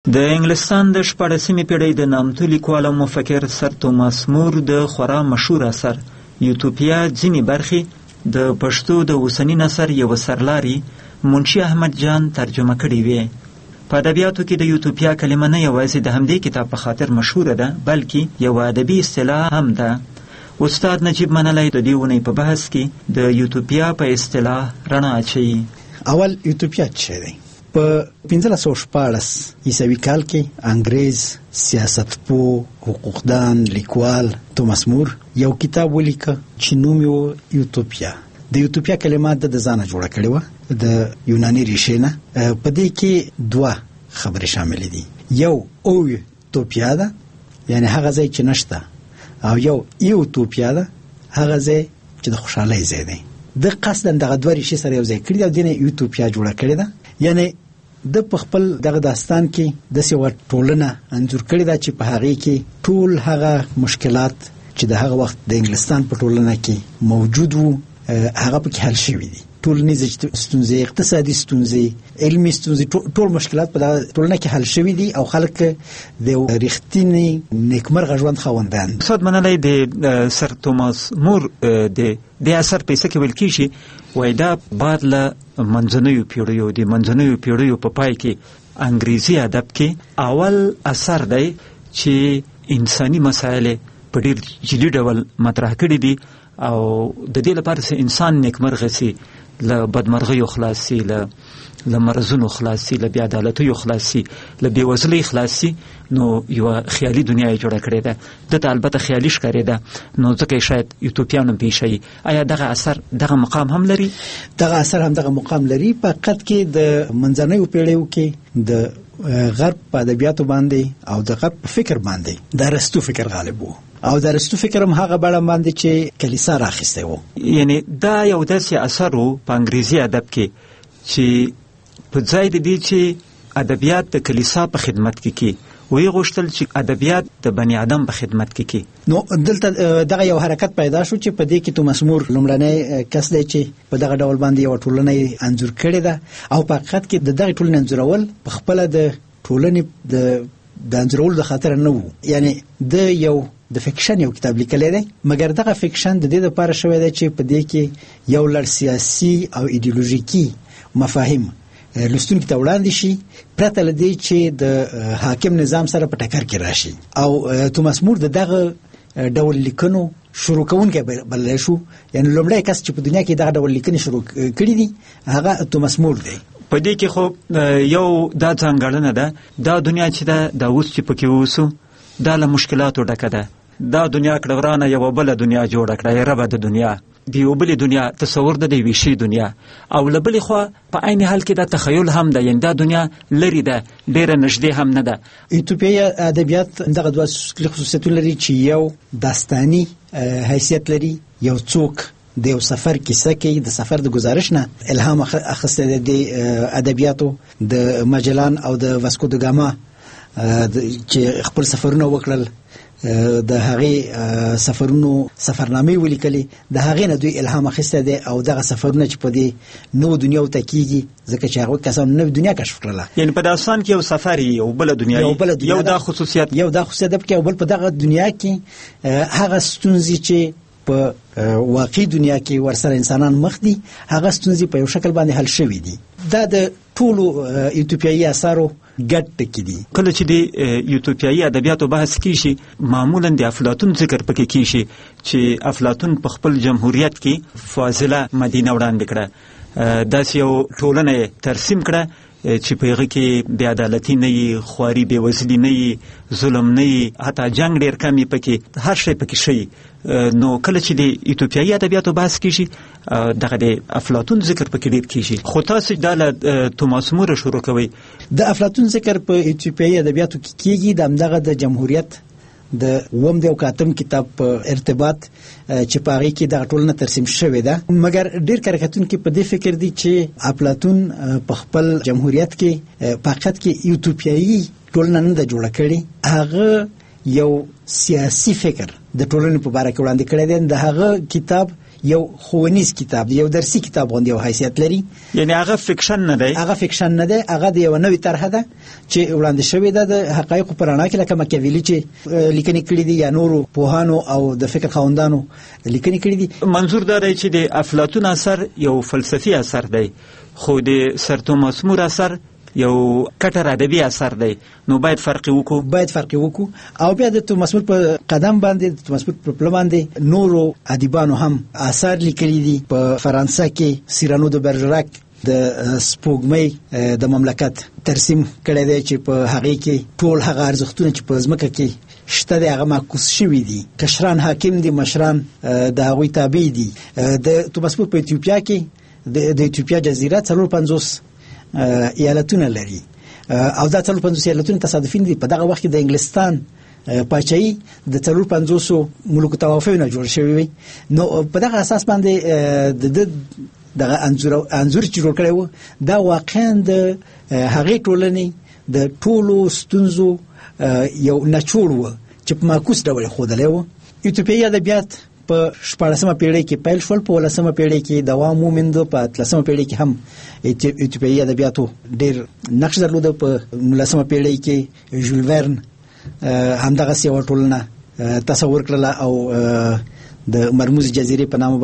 د انګلستان د 14مې پیړۍ د نامتو لیکوال او مفکر سر توماس مور د خورا مشهور اثر یوتوپیا ځینې برخې د پښتو د اوسني نثر یو سرلاري منشي احمد جان ترجمه کړې وې. په ادبیاتو کې د یوتوپیا کلمه نه یوازې د همدې کتاب په خاطر مشهوره ده بلکې یو ادبي اصطلاح هم ده. استاد نجیب منلی د دې اونۍ په بحث کې د یوتوپیا په اصطلاح رڼا اچوي. اول یوتوپیا څه دی؟ په 1514 عیسوي کال کې انګریز سیاستپوه حقوقدان لیکوال توماس مور یو کتاب ولیکه چې نوم یې یوتوپیا. د یوتوپیا کلمه د ځانه جوړه کړې وه د یوناني ریښې نه. په دې کې دوه خبرې شاملې دي. یو اوتوپیا ده یعنی هغه ځای چې نشته، او یو یوتوپیا ده هغه ځای چې د خوشحالۍ ځای دی. د قصداً دغه دوه ریښې سره یو ځای کړي دي او دې نه یوتوپیا جوړه کړې ده. یعنی د په خپل دغه داستان کې داسې یوه ټولنه انځور کړې ده چې په هغې کې ټول هغه مشکلات چې د هغه وخت د انګلستان په ټولنه کې موجود وو هغه پکې حل شوي دي. ټولنیزې ستونزې، اقتصادي ستونزې، علمي ستونزې، ټول مشکلات په دغه ټولنه کې حل شوي دي او خلک د یو رښتینې نیکمرغه ژوند خاوندان. استاد منلی د سر توماس مور د اثر په څه کې ویل کېږي وایي دا بعد له منځنیو پیړیو د منځنیو پیړیو په پای کې انګریزي ادب کې اول اثر دی چې انساني مسایل په ډېر جدي ډول مطرح کړي دي او د دې لپاره چې انسان نیکمرغه سي، له بدمرغیو خلاص سي، له مرضونو خلاص سي، له بې عدالتیو خلاص سي، له بېوزلۍ خلاص سي، نو یوه خیالي دنیا یې جوړه کړې ده. دته البته خیالي ښکارېده نو ځکه یې شاید یوتوپیا نوم پېښوي. آیا دغه اثر دغه مقام هم لري؟ دغه اثر هم دغه مقام لري. په حقیقت کې د منځنیو پیړیو کې د غرب په ادبیاتو باندې او د غرب په فکر باندې د ارسطو فکر غالب وو او د ارسطو فکر هم هغه بڼه باندې چې کلیسا راخیستی وو. یعنی دا یو داسې اثر و په انګریزي ادب کې چې په ځای د دې چې ادبیات د کلیسا په خدمت کې کی وی غوښتل چې ادبیات د بنی آدم په خدمت کې کی. نو دلته دغه یو حرکت پیدا شو چې په دې کې توماس مور لومړنی کس دی چې په دغه ډول باندې یو ټولنه انځور کړې ده او په حقیقت کې د دغه ټولنې انځورول په خپل د ټولنې د انځورولو د خاطر نه وو. یعنی د یو د فکشن یو کتاب لیکلی دی، مګر دغه فکشن د دې لپاره شوی دی چې په دې کې یو لړ سیاسي او ایډیولوژیکي مفاهیم لوستونکي ته وړاندې شي پرته له دې چې د حاکم نظام سره په ټکر کې راشي. او توماس مور د دغه ډول لیکنو شروع کوونکی بللی شو. یعنی لومړی کس چې په دنیا کې دغه ډول لیکنې شروع کړي دي هغه توماس مور دی. په دې کې خو یو دا ځانګړنه ده، دا دنیا چې ده دا اوس چې پکې اوسو دا له مشکلاتو ډکه ده. دا دنیا کړه ورانه یوه بله دنیا جوړه کړه، یې ربه د دنیا د یو بلې دنیا تصور ده، د یوې شي دنیا. او له بلې خوا په عین حال کې دا تخیل هم ده، یعنې دا دنیا لرې ده، ډېره نږدې هم نه ده. ایتوپیایي ادبیات دغه دوه خصوصیتونه لري چې یو داستاني حیثیت لري، یو څوک د یو سفر کیسه کوي، د سفر د گزارش نه الهام اخیستی د ادبیاتو د ماجلان او د واسکو د ګاما چې خپل سفرونه وکړل، د هغې سفرونو سفرنامې ولیکلې، د هغې نه دوی الهام اخیستی دی او دغه سفرونه چې په دې نوو دنیاو ته کېږي ځکه چې هغوی کسانو نوې دنیا کشف کړله. یعنې په داستان کې یو سفر یو بله دنیا یو دا خصوصیت ده پکې، او بل په دغه دنیا کې هغه ستونزې چې په واقعي دنیا کې ورسره انسانان مخ دي هغه ستونزې په یو شکل باندې حل شوي دي. دا د ټولو ایتوپیایي اثارو ګډ ټکي دي. کله چې د یوتوپیایي ادبیاتو بحث کیږي معمولا د افلاطون ذکر پکې کیږي چې افلاطون په خپل جمهوریت کې فاضله مدینه وړاندې کړه، داسې یو ټولنه ترسیم کړه چې په هغه کې بې عدالتي نه وي، خواري بېوزلي نه وي، ظلم نه وي، حتی جنګ ډېر کم وي، پکې هر شی پکې شي. نو کله چې د ایتوپیایي ادبیاتو بحث کیږي دغه د افلاطون ذکر پکې ډېر کیږي. خو تاسو دا له توماس مور شروع کوئ. د افلاطون ذکر په ایتوپیایي ادبیاتو کې کیږي د همدغه د جمهوریت د اووم او اتم کتاب په ارتباط چې په هغې کې دغه ټولنه ترسیم شوې ده. مګر ډېر کره کتونکي په دې فکر دي چې افلاطون په خپل جمهوریت کې په حقیقت کې یوتوپیایي ټولنه نه ده جوړه کړې، هغه یو سیاسي فکر د ټولنې په باره کې وړاندې کړی دی. د هغه کتاب یو ښوونیز کتاب، یو درسي کتاب غوندې یو حیثیت لري. یعنی هغه فکشن نه دی، هغه فکشن نه دی، هغه د یو نوې طرحه ده چې وړاندې شوې ده د حقایقو په رڼا کې، لکه ماکیاویلي چې لیکنې کړي دي یا نورو پوهانو او د فکر خاوندانو لیکنې کړي دي. منظور دا دی چې د افلاطون اثر یو فلسفي اثر دی، خو د سر توماس مور اثر یو کټر ادبي اثر دی. نو باید فرق وکړو او بیا د توماس مور په قدم باندې، د توماس مور په پله باندې نورو ادیبانو هم اثار لیکلي دي. په فرانسه کې سیرانو د برژراک د سپوږمۍ د مملکت ترسیم کړی دی چې په هغه کې ټول هغه ارزښتونه چې په ځمکه کې شته دی هغه معکوس شوي دي. کشران حاکم دي، مشران د هغوی تابع دي. د توماس مور په ایتیوپیا کې د ایتیوپیا جزیره 450 ایالتونه لري او دا 450 ایالتونه تصادفي دي. په دغه وخت کې د انګلستان پاچاهي د 450 ملوک توافقونه جوړ شوی وي. نو په دغه اساس باندې د دغه انځور چې جوړ کړی و دا واقعا د هغې ټولنې د ټولو ستونزو یو نچوړ و چې په معکوس ډول ښودلی و. ایتیوپیایي ادبیات په 14مه پیړۍ کې پیل شول، په 15مه پیړۍ کې دوام وموند، په 13مه پیړۍ کې هم ایتیوپیایي ادبیاتو ډېر نقش درلوده. په 19مه پیړۍ کې ژول ورن همدغسې یوه ټولنه تصور کړله او د مرموز جزیرې په نامه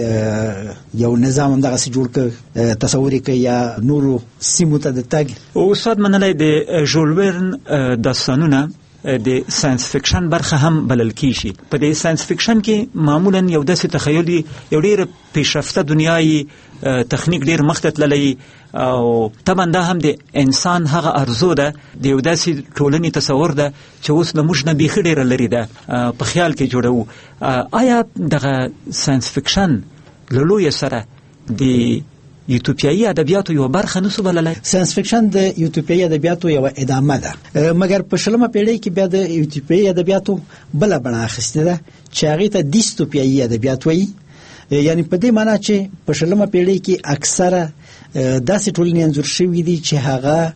باندې یو نظام همدغسې جوړ کړ، تصور یې کړ یا نورو سیمو ته د تګ. استاد منلی د ژول ورن داستانونه د ساينس فکشن برخه هم بلل کیږي. په دې ساينس فکشن کې معمولا یو داسې تخیلي، یو ډېر پیشرفته دنیاي تخنیک ډېر مخته تللی او طبعا دا هم د انسان هغه ارزو ده، د یو داسې ټولنې تصور ده چې اوس له موږ نه بیخي ډېره لرې ده، په خیال کې جوړوو. آیا دغه ساينس فکشن له لویه سره د یوتوپیایي ادبیاتو یو برخه نسو بللی؟ ساينس فکشن د یوتوپیایي ادبیاتو یو ادامه ده، مګر په 20مه پیړۍ کې بیا د یوتوپیایي ادبیاتو بله بڼه اخیستې ده چې هغې ته دیستوپیایي ادبیات وایي. یعنی په دې معنی چې په 20مه پیړۍ کې اکثره داسې ټولنې انځور شوي دي چې هغه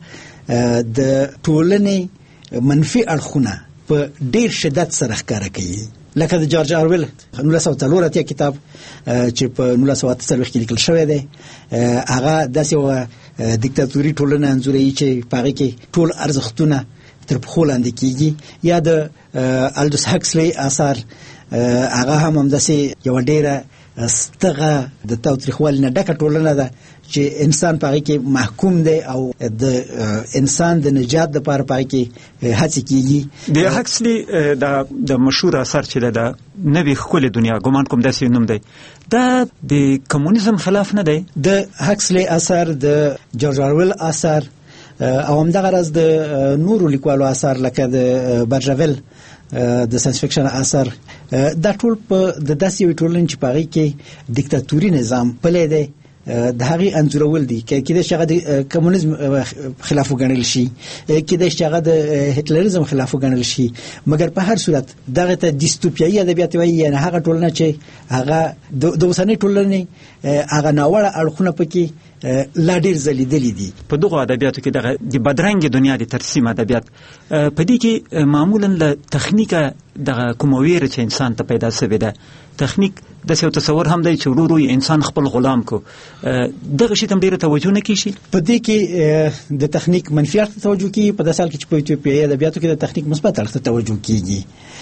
د ټولنې منفي اړخونه په ډېر شدت سره ښکاره کوي، لکه د جورج آرویل 1904 کتاب چې په 1948 کې لیکل شوی دی. هغه داسې یوه دیکتاتوري ټولنه انځوروي چې په هغې کې ټول ارزښتونه تر پښو لاندې کېږي. یا د الډوس هکسلي آثار هغه هم همداسې یوه ډېره ستغه د تاوتریخوالي نه ډکه ټولنه ده چې انسان په هغې کې محکوم دی او د انسان د نجات دپاره په هغې کې هڅې کېږي. د هکسلي د مشهور اثر چې ده د نوې ښکلې دنیا، ګمان کوم داسې نوم دی، دا د کمونیزم خلاف نه دی؟ د هکسلي اثر، د جورج آرویل اثر او همدغه راز د نورو لیکوالو اثر لکه د برژاویل د ساينس فکشن اثر، دا ټول په د داسې یوې ټولنې چې په هغې کې دیکتاتوري نظام پلی دی د هغې انځورول دي. کېدای شي هغه د کمونیزم خلاف وګڼل شي، کېدای شي هغه د هټلریزم خلاف وګڼل شي، مګر په هر صورت دغه ته دیستوپیایي ادبیات وایي. یعنې هغه ټولنه چې هغه د اوسنۍ ټولنې هغه ناوړه اړخونه پکې لا ډېر ځلیدلي دي. په دغو ادبیاتو کې دغه د بدرنګې دنیا د ترسیم ادبیات په دې کې معمولا له تخنیکه دغه کومه ویره چې انسان ته پیدا شوې ده، تخنیک داسې یو تصور هم دی چې ورو ورو انسان خپل غلام کو، دغه شي ته هم ډېره توجه نه کېږي. په دې کې د تخنیک منفي اړخ ته توجه کېږي، په داسې حال کې چې په ایتیوپیایي ادبیاتو کې د تخنیک مثبت اړخ ته توجه کېږي.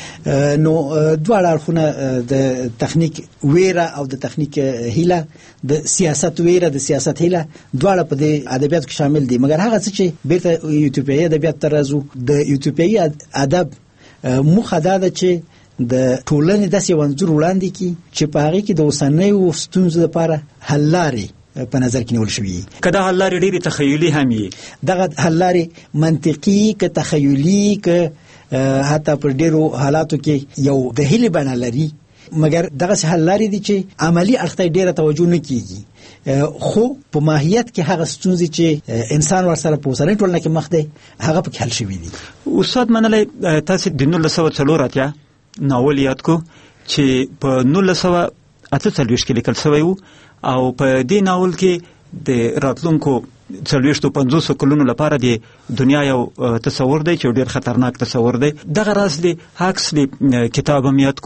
نو دواړه اړخونه د تخنیک ویره او د تخنیک هیله، د سیاست ویره، د سیاست هیله، دواړه په دې ادبیاتو کې شامل دي. مګر هغه څه چې بیرته ایتیوپیایي ادبیات ته راځو، د ایتیوپیایي ادب موخه دا ده چې د ټولنې داسې یو انځور وړاندې کړي چې په هغې کې د اوسنیو ستونزو لپاره حل لارې په نظر کې نیول شوي. که دا حل لارې ډېرې تخیلي هم وي، دغه حل لارې منطقي که تخیلي که حتی په ډېرو حالاتو کې یو د هیلې بڼه لري، مګر دغسې حل لارې دي چې عملي اړخ ته ډېره توجه نه کېږي، خو په ماهیت کې هغه ستونزې چې انسان ورسره په اوسنۍ ټولنه کې مخ دی هغه پکې حل شوي دي. استاد منلی، تاسې د 1940 ناول یاد کو چې په 1948 کې لیکل شوی و او په دې ناول کې د راتلونکو 40-50 کلونو لپاره د دنیا یو تصور دی چې ډېر خطرناک تصور دی. دغه راز د هکسلي کتاب هم یاد کو،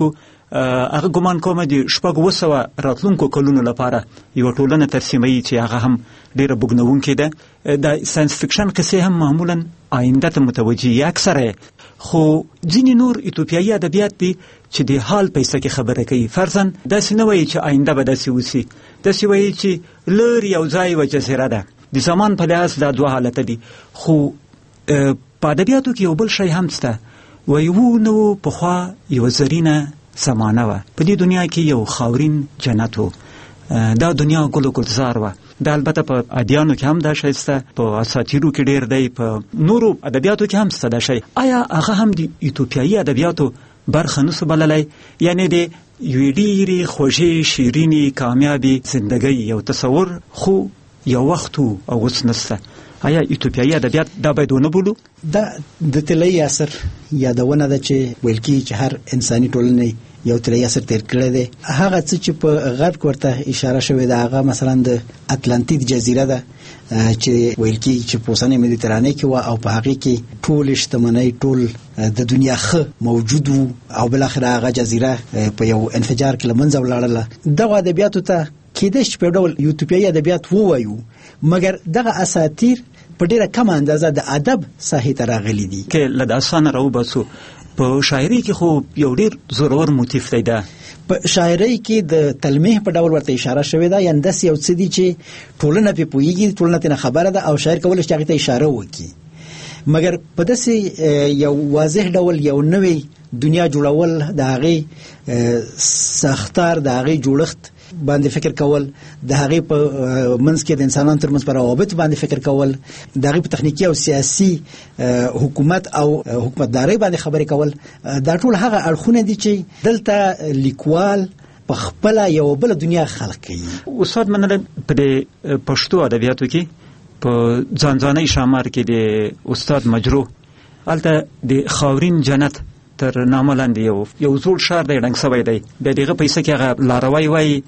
هغه ګمان کوم د 700 راتلونکو کلونو لپاره یو ټولنه ترسیموي چې هغه هم ډیره بوګنونکې ده. د ساينس فکشن قصې هم معمولا آینده ته متوجي اکثره، خو ځینې نور ایتوپیایي ادبیات دي چې د حال پیسه کې خبره کوي. فرضاً داسې نه وایي چې آینده به داسې وسی، داسې وایي چې لر یو ځای و جزیره ده. د زمان په لحاظ دا دوه حالته دي. خو په ادبیاتو کې یو بل شی هم شته، وایي نو پخوا یو زرینه زمانه وه، په دې دنیا کې یو خاورین جنت و، دا دنیا ګل و ګلزار وه. دا البته په ادیانو کې هم دا شی شته، په اساطیرو کې ډیر دی، په نورو ادبیاتو کې هم شته دا شی. آیا هغه هم د ایتوپیایي ادبیاتو برخه نسو بللی؟ یعنی د یوې ډیرې خوږې شیرینې کامیابې زندګۍ یو تصور خو یو وخت او اوس نشته. آیا ایتوپیایي ادبیات دا باید ونه بولو؟ دا د طلایي عصر یادونه ده چې ویل کېږي چې هر انساني ټولنې یو طلایي عصر تیر کړی دی. هغه څه چې په غرب ورته اشاره شوې ده هغه مثلا د اتلانتیک جزیره ده چې ویل کېږي چې په اوسنۍ مدیترانې کې وه او په هغې کې ټولې شتمنۍ ټول د دنیا ښه موجود و او بالاخره هغه جزیره په یو انفجار کې له منځه ولاړله. دغو ادبیاتو ته کېدای شي په ډول ایتوپیایي ادبیات ووایو، مګر دغه اساطیر په ډیره کم اندازه د ادب ساحې ته راغلي دي. کې له داستانه راوباسو په شاعرۍ کې خو یو ډیر زورور موتیف دی. دا په شاعرۍ کې د تلمیح په ډول ورته اشاره شوې ده، یعنې داسې یو څه دي چې ټولنه پرې پوهېږي، ټولنه ترې خبره ده او شاعر کولی شي هغې ته اشاره وکړي. مګر په داسې یو واضح ډول یو نوې دنیا جوړول، د هغې ساختار، د هغې جوړښت باندې فکر کول، د هغې په منځ کې د انسانانو ترمنځ په روابط باندې فکر کول، د هغې په تخنیکي او سیاسي حکومت او حکومتدارۍ باندې خبرې کول، دا ټول هغه اړخونه دي چې دلته لیکوال په خپله یو بله دنیا خلق کوي. استاد منل په پښتو ادبیاتو کې په ځانځانۍ شامار کې د استاد مجروح هلته د خاورین جنت تر نامه لاندې یو زوړ ښار دی ړنګ سوی دی. بیا د هغه پیسه کې هغه لاروی وایي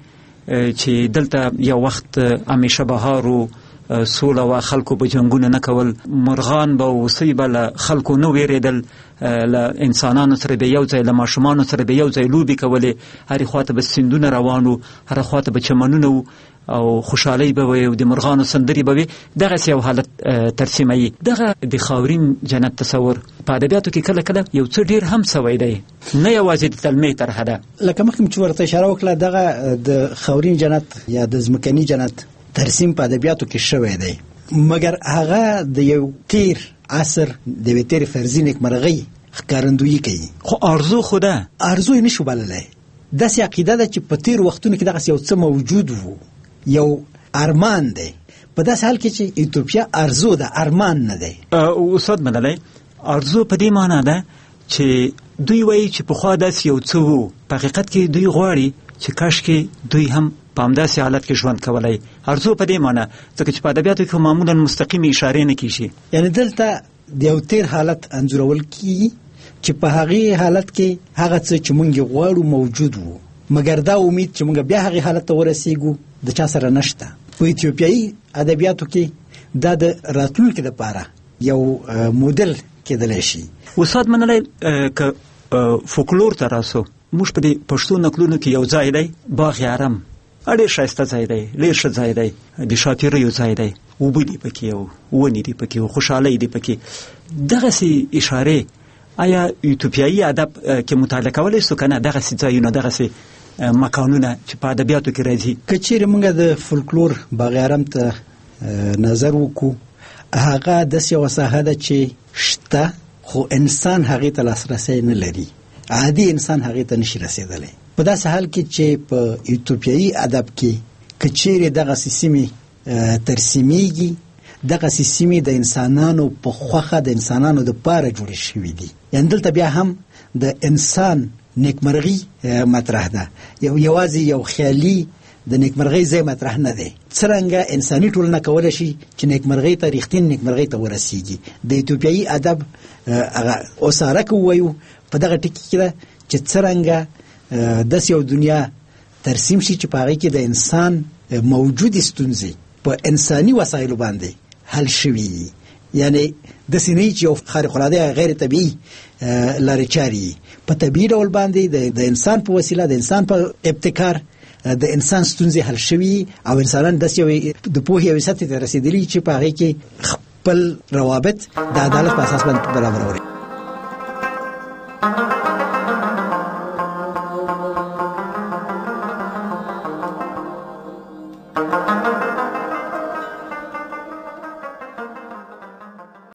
چې دلته یو وخت همیشه بهار و، سوله وه، خلکو به جنګونه نه کول، مرغان به اوسۍ به له خلکو نه ویرېدل، له انسانانو سره به یو ځای، له ماشومانو سره به یو ځای لوبې کولې، هرې خواته به سیندونه روان وو، هره خواته به چمنونه وو او خوشحالۍ به وي او د مرغانو سندرې به وي. دغسې یو حالت ترسیموي. دغه د خاورین جنت تصور په ادبیاتو کې کله کله یو څه ډیر هم سوی دی، نه یوازې د تلمیح طرحه ده. لکه مخکې چې ورته اشاره وکړه، دغه د خاورین جنت یا د ځمکني جنت ترسیم په ادبیاتو کې شوی دی، مګر هغه د یو تیر عصر د یوې تیرې فرضي نیکمرغۍ ښکارندویي کوي. خو ارزو خو ده، ارزو یې نشو بللی. داسې عقیده ده چې په تیر وختونو کې دغسې یو څه موجود وو، یو ارمان دی. په داسې حال کې چې ایتوپیا ارزو ده، ارمان نه دی. استاد منلی ارزو په دې معنا ده چې دوی وایي چې پخوا داسې یو څه وو، په حقیقت کې دوی غواړي چې کاشکې دوی هم په همداسې حالت کې ژوند کولی. ارزو په دې معنا، ځکه چې په ادبیاتو کې معمولا مستقیمې اشارې نه کېږي. یعنې دلته د یو تیر حالت انځورول کېږي چې په هغې حالت کې هغه څه چې موږ یې غواړو موجود وو، مګر دا امید چې موږ بیا هغې حالت ته ورسېږو د چا سره نشته. په ایتیوپیایي ادبیاتو کې دا د راتلونکي لپاره یو مدل کېدلی شي. استاد منلی که فولکلور ته راسو، موږ په دې پښتو نکلونو کې یو ځای دی باغ یارم، ډېر ښایسته ځای دی، ډېر ښه ځای دی، د شاپیریو ځای دی، اوبه دي پکې او ونې دي پکې او خوشحالۍ دي پکې. دغسې اشارې آیا ایتوپیایي ادب کې مطالعه کولی شو که نه؟ دغسې ځایونه، دغسې مکانونه چې په ادبیاتو کې راځي. که چیرې موږ د فولکلور باغ یارم ته نظر وکړو، هغه داسې یوه ساحه ده چې شته، خو انسان هغې ته لاسرسی نه لري، عادي انسان هغې ته نشي رسېدلی. په داسې حال کې چې په ایتوپیایي ادب کې که چیرې دغسې سیمې ترسیمیږي، دغسې سیمې د انسانانو په خوښه، د انسانانو دپاره جوړې شوي دي. یعنې دلته بیا هم د انسان نیکمرغي مطرح ده، یوازې یو خیالي د نیکمرغۍ ځای مطرح نه دی. څرنګه انساني ټولنه کولی شي چې نیکمرغۍ ته، رښتین نیکمرغۍ ته ورسیږي. د ایتوپیایي ادب هغه اوساره که ووایو په دغه ټکي کې ده چې څرنګه داسې یو دنیا ترسیم شي چې په هغې کې د انسان موجودې ستونزې په انساني وسایلو باندې حل شوي، یعنی د سینې چې یو خارق العاده غیر طبيعي لارې چاري په طبيعي ډول باندې د انسان په وسیله د انسان په ابتکار د انسان ستونزې حل شوي او انسانان د پوهې او سطح ته رسیدلي چې په هغه کې خپل روابط د عدالت په اساس باندې برابروري.